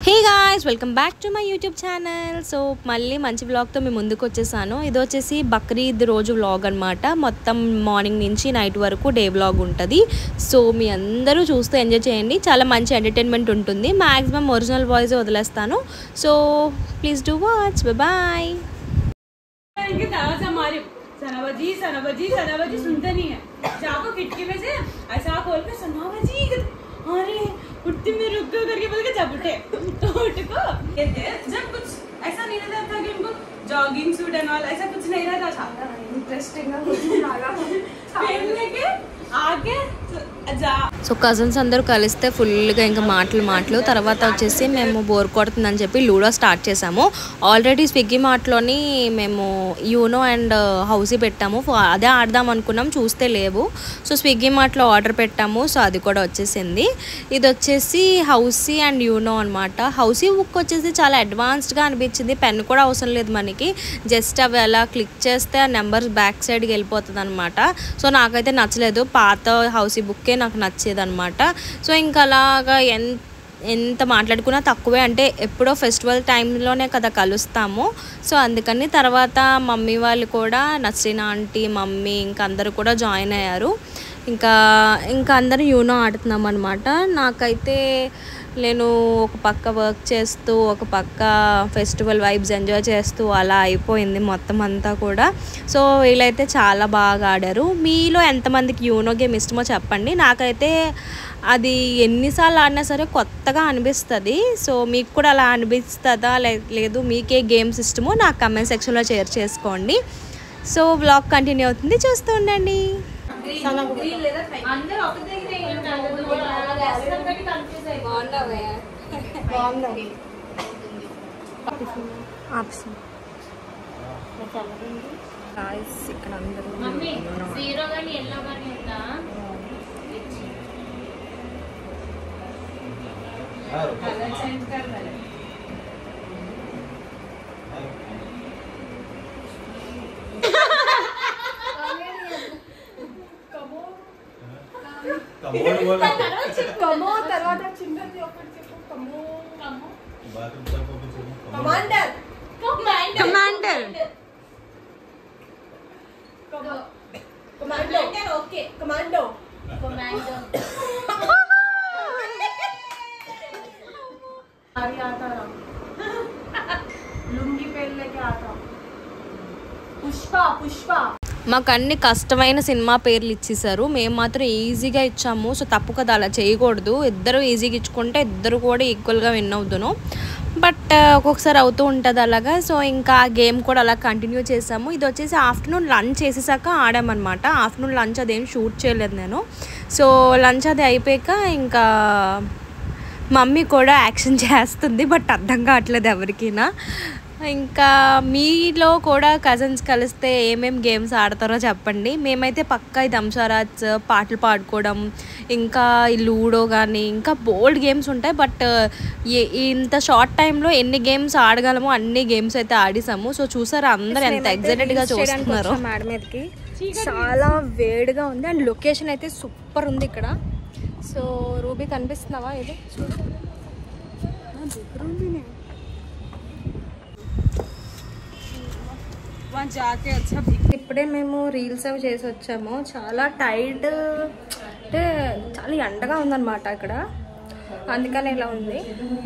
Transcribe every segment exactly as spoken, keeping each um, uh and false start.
Hey guys, welcome back to my YouTube channel. So మళ్ళీ మంచి వ్లాగ్తో మేము ముందుకు వచ్చేసాను. ఇది వచ్చేసి బక్రీద్ రోజు వ్లాగ్ అనమాట. మొత్తం మార్నింగ్ నుంచి నైట్ వరకు డే వ్లాగ్ ఉంటుంది. సో మీ అందరూ చూస్తూ ఎంజాయ్ చేయండి. చాలా మంచి ఎంటర్టైన్మెంట్ ఉంటుంది. మ్యాక్సిమం ఒరిజినల్ వాయిస్ వదిలేస్తాను. So please do watch. Bye. सनावजी सनावजी सनावजी सुनते नहीं है. जाको खिड़की में से ऐसा खोल के सनावजी अरे उठती में रुक गो करके बोल के जब उठे तो उठ को जब कुछ ऐसा नहीं रहता था कि उनको जॉगिंग सूट एंड ऑल ऐसा कुछ नहीं रहता था. इंटरेस्टिंग पहनने के आगे సో కజిన్స్ అందరూ కలిస్తే ఫుల్గా ఇంకా మాటలు మాటలు తర్వాత వచ్చేసి మేము బోర్ కొడుతుందని చెప్పి లూడో స్టార్ట్ చేసాము. ఆల్రెడీ స్విగ్గీ మార్ట్లోని మేము యూనో అండ్ హౌసీ పెట్టాము. అదే ఆడదాం అనుకున్నాం, చూస్తే లేవు. సో స్విగ్గీ మార్ట్లో ఆర్డర్ పెట్టాము. సో అది కూడా వచ్చేసింది. ఇది వచ్చేసి హౌసీ అండ్ యూనో అనమాట. హౌసీ బుక్ వచ్చేసి చాలా అడ్వాన్స్డ్గా అనిపించింది. పెన్ కూడా అవసరం లేదు మనకి. జస్ట్ అవి అలా క్లిక్ చేస్తే ఆ నెంబర్స్ బ్యాక్ సైడ్కి వెళ్ళిపోతుంది అనమాట. సో నాకైతే నచ్చలేదు. పాత హౌసీ బుక్కే నాకు నచ్చేది అనమాట. సో ఇంకా అలాగా ఎంత ఎంత మాట్లాడుకున్నా తక్కువే. అంటే ఎప్పుడో ఫెస్టివల్ టైంలోనే కదా కలుస్తాము. సో అందుకని తర్వాత మమ్మీ వాళ్ళు కూడా, నస్రీన్ ఆంటీ, మమ్మీ ఇంకా అందరూ కూడా జాయిన్ అయ్యారు. ఇంకా ఇంకా అందరూ యూనో ఆడుతున్నాం అనమాట. నాకైతే నేను ఒక పక్క వర్క్ చేస్తూ ఒక పక్క ఫెస్టివల్ వైబ్స్ ఎంజాయ్ చేస్తూ అలా అయిపోయింది మొత్తం అంతా కూడా. సో వీళ్ళైతే చాలా బాగా ఆడారు. మీలో ఎంతమందికి యూనో గేమ్ ఇష్టమో చెప్పండి. నాకైతే అది ఎన్నిసార్లు ఆడినా సరే కొత్తగా అనిపిస్తుంది. సో మీకు కూడా అలా అనిపిస్తుందా లేదు, మీకే గేమ్స్ ఇష్టమో నాకు కమెంట్ సెక్షన్లో షేర్ చేసుకోండి. సో వ్లాగ్ కంటిన్యూ అవుతుంది, చూస్తూ ఉండండి. ఇక్కడ అందరూ कमो తర్వాత చిన్నది ఒకటి చెప్పు. కమో కమో బాత్రూమ్ చెప్పు. Commander commander commander okay commando commando आरी आता रहा लुंगी पहन लेके आता. పుష్ప పుష్ప మాకు అన్ని కష్టమైన సినిమా పేర్లు ఇచ్చేసారు. మేము మాత్రం ఈజీగా ఇచ్చాము. సో తప్పు కదా, అలా చేయకూడదు. ఇద్దరు ఈజీగా ఇచ్చుకుంటే ఇద్దరు కూడా ఈక్వల్గా విన్ అవుదును. బట్ ఒక్కొక్కసారి అవుతూ ఉంటుంది అలాగా. సో ఇంకా ఆ గేమ్ కూడా అలా కంటిన్యూ చేసాము. ఇది వచ్చేసి ఆఫ్టర్నూన్ లంచ్ చేసేసాక ఆడామన్నమాట. ఆఫ్టర్నూన్ లంచ్ అదేం షూట్ చేయలేదు నేను. సో లంచ్ అది అయిపోయాక ఇంకా మమ్మీ కూడా యాక్షన్ చేస్తుంది, బట్ అర్థం కావట్లేదు ఎవరికైనా. ఇంకా మీలో కూడా కజిన్స్ కలిస్తే ఏమేం గేమ్స్ ఆడతారో చెప్పండి. మేమైతే పక్కా ఈ దంసారాజ్ పాటలు పాడుకోవడం, ఇంకా ఈ లూడో కానీ ఇంకా బోల్డ్ గేమ్స్ ఉంటాయి. బట్ ఇంత షార్ట్ టైంలో ఎన్ని గేమ్స్ ఆడగలమో అన్ని గేమ్స్ అయితే ఆడేసాము. సో చూసారా అందరు ఎంత ఎక్సైటెడ్గా చూస్తున్నారు. మేడ మీదకి చాలా వేడిగా ఉంది అండ్ లొకేషన్ అయితే సూపర్ ఉంది ఇక్కడ. సో రూబీ కనిపిస్తున్నావా? ఇది ఇప్పుడే మేము రీల్స్ అవి చేసి వచ్చాము. చాలా టైర్డ్, అంటే చాలా ఎండగా ఉందన్నమాట ఇక్కడ, అందుకని ఇలా ఉంది.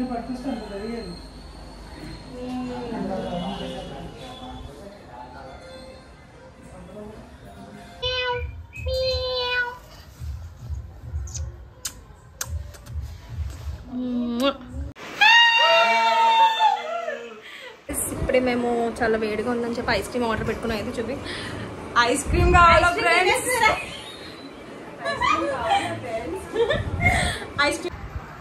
ఇప్పుడే మేము చాలా వేడిగా ఉందని చెప్పి ఐస్ క్రీమ్ ఆర్డర్ పెట్టుకున్నాం. అయితే చూపి ఐస్ క్రీమ్ కావాలా ఫ్రెండ్స్? ఐస్ క్రీమ్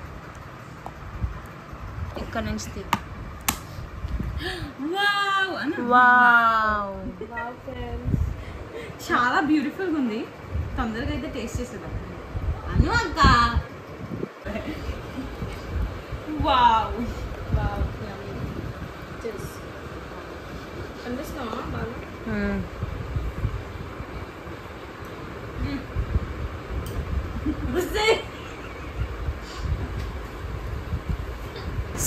ఇక్కడ నుంచి చాలా బ్యూటిఫుల్ గా ఉంది. తొందరగా అయితే టేస్ట్ చేసేద్దాం అను అక్క. వావ్ వావ్ కనిపిస్తున్నావా బాగా?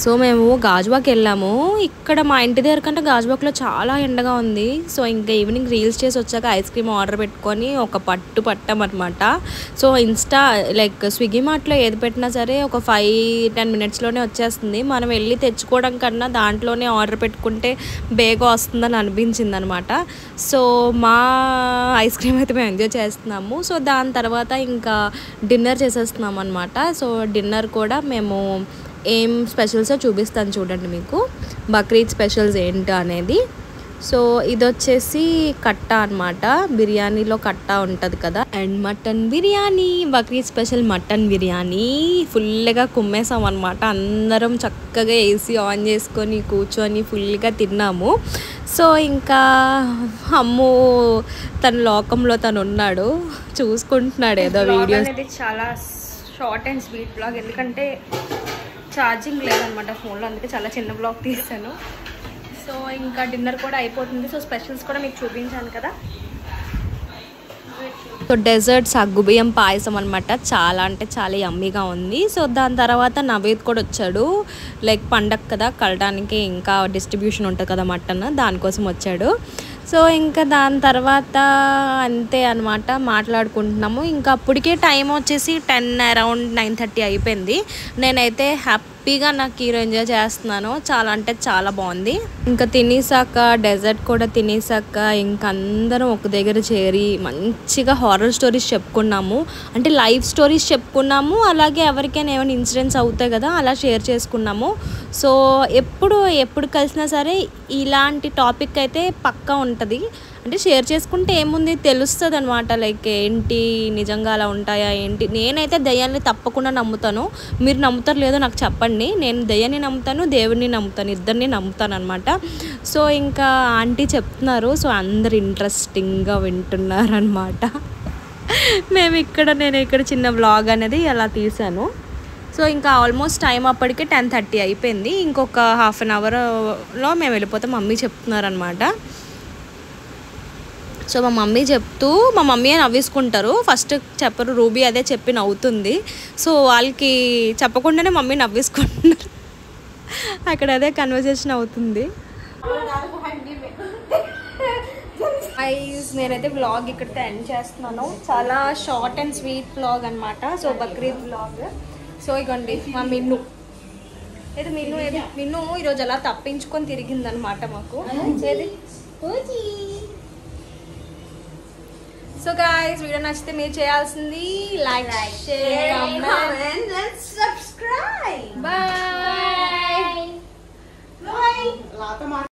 సో మేము గాజువాక్ వెళ్ళాము. ఇక్కడ మా ఇంటి దగ్గర కంటే గాజువాక్లో చాలా ఎండగా ఉంది. సో ఇంకా ఈవినింగ్ రీల్స్ చేసి వచ్చాక ఐస్ క్రీమ్ ఆర్డర్ పెట్టుకొని ఒక పట్టు పట్టామన్నమాట. సో ఇన్స్టా లైక్ స్విగ్గీ మార్ట్లో ఏది పెట్టినా సరే ఒక ఫైవ్ టెన్ మినిట్స్లోనే వచ్చేస్తుంది. మనం వెళ్ళి తెచ్చుకోవడం కన్నా దాంట్లోనే ఆర్డర్ పెట్టుకుంటే బేగా వస్తుందని అనిపించింది అనమాట. సో మా ఐస్ క్రీమ్ అయితే మేము ఎంజాయ్ చేస్తున్నాము. సో దాని తర్వాత ఇంకా డిన్నర్ చేసేస్తున్నాం అనమాట. సో డిన్నర్ కూడా మేము ఏం స్పెషల్స్ చూపిస్తాను చూడండి మీకు, బక్రీద్ స్పెషల్స్ ఏంటి అనేది. సో ఇది వచ్చేసి కట్టా అనమాట, బిర్యానీలో కట్టా ఉంటుంది కదా, and mutton biryani, Bakrid special mutton biryani. ఫుల్గా కుమ్మేసాం అనమాట. అందరం చక్కగా ఏసీ ఆన్ చేసుకొని కూర్చొని ఫుల్గా తిన్నాము. సో ఇంకా అమ్ము తన లోకంలో తను ఉన్నాడు, చూసుకుంటున్నాడు ఏదో వీడియోస్. అనేది చాలా షార్ట్ అండ్ స్వీట్ బ్లాగ్, ఎందుకంటే ఛార్జింగ్ లేదనమాట ఫోన్లో, అందుకే చాలా చిన్న బ్లాగ్ తీస్తాను. సో ఇంకా డిన్నర్ కూడా అయిపోతుంది. సో స్పెషల్స్ కూడా మీకు చూపించాను కదా. సో డెజర్ట్ సగ్గుబియ్యం పాయసం అనమాట, చాలా అంటే చాలా యమ్మీగా ఉంది. సో దాని తర్వాత నవేద్ కూడా వచ్చాడు, లైక్ పండగ కదా కలడానికి ఇంకా డిస్ట్రిబ్యూషన్ ఉంటుంది కదా మటన్, దానికోసం వచ్చాడు. సో ఇంకా దాని తర్వాత అంతే అనమాట, మాట్లాడుకుంటున్నాము. ఇంకా అప్పటికే టైం వచ్చేసి టెన్ అరౌండ్ నైన్ థర్టీ అయిపోయింది. నేనైతే హ్యాపీగా నాకు హీరో ఎంజాయ్ చేస్తున్నాను, చాలా అంటే చాలా బాగుంది. ఇంకా తినేసాక డెజర్ట్ కూడా తినేసాక ఇంకా అందరం ఒక దగ్గర చేరి మంచిగా హారర్ స్టోరీస్ చెప్పుకున్నాము. అంటే లైవ్ స్టోరీస్ చెప్పుకున్నాము, అలాగే ఎవరికైనా ఏమైనా ఇన్సిడెంట్స్ అవుతాయి కదా అలా షేర్ చేసుకున్నాము. సో ఎప్పుడు ఎప్పుడు కలిసినా సరే ఇలాంటి టాపిక్ అయితే పక్కా ఉంటుంది. అంటే షేర్ చేసుకుంటే ఏముంది తెలుస్తుంది అనమాట, లైక్ ఏంటి నిజంగా అలా ఉంటాయా ఏంటి. నేనైతే దయ్యాన్ని తప్పకుండా నమ్ముతాను, మీరు నమ్ముతారు లేదో నాకు చెప్పండి. నేను దయ్యాన్ని నమ్ముతాను, దేవుడిని నమ్ముతాను, ఇద్దరిని నమ్ముతాను అనమాట. సో ఇంకా ఆంటీ చెప్తున్నారు, సో అందరు ఇంట్రెస్టింగ్గా వింటున్నారు అనమాట. మేము ఇక్కడ నేను ఇక్కడ చిన్న వ్లాగ్ అనేది అలా తీసాను. సో ఇంకా ఆల్మోస్ట్ టైం అప్పటికే టెన్ థర్టీ అయిపోయింది. ఇంకొక హాఫ్ అన్ అవర్లో మేము వెళ్ళిపోతాం, మమ్మీ చెప్తున్నారనమాట. సో మా మమ్మీ చెప్తూ మా మమ్మీ నవ్వేసుకుంటారు, ఫస్ట్ చెప్పరు, రూబీ అదే చెప్పి నవ్వుతుంది. సో వాళ్ళకి చెప్పకుండానే మమ్మీ నవ్వేసుకుంటున్నారు, అక్కడ అదే కన్వర్సేషన్ అవుతుంది. నేనైతే వ్లాగ్ ఇక్కడితో ఎండ్ చేస్తున్నాను, చాలా షార్ట్ అండ్ స్వీట్ వ్లాగ్ అనమాట. So Bakrid vlog. సో ఇగోండి మా మిన్ను, ఏది మిన్ను ఏది మిన్ను ఈరోజు అలా తప్పించుకొని తిరిగిందనమాట మాకు. ఏది సో గైస్ వీడియో నచ్చితే మీరు చేయాల్సింది like, share, comment and subscribe. Bye.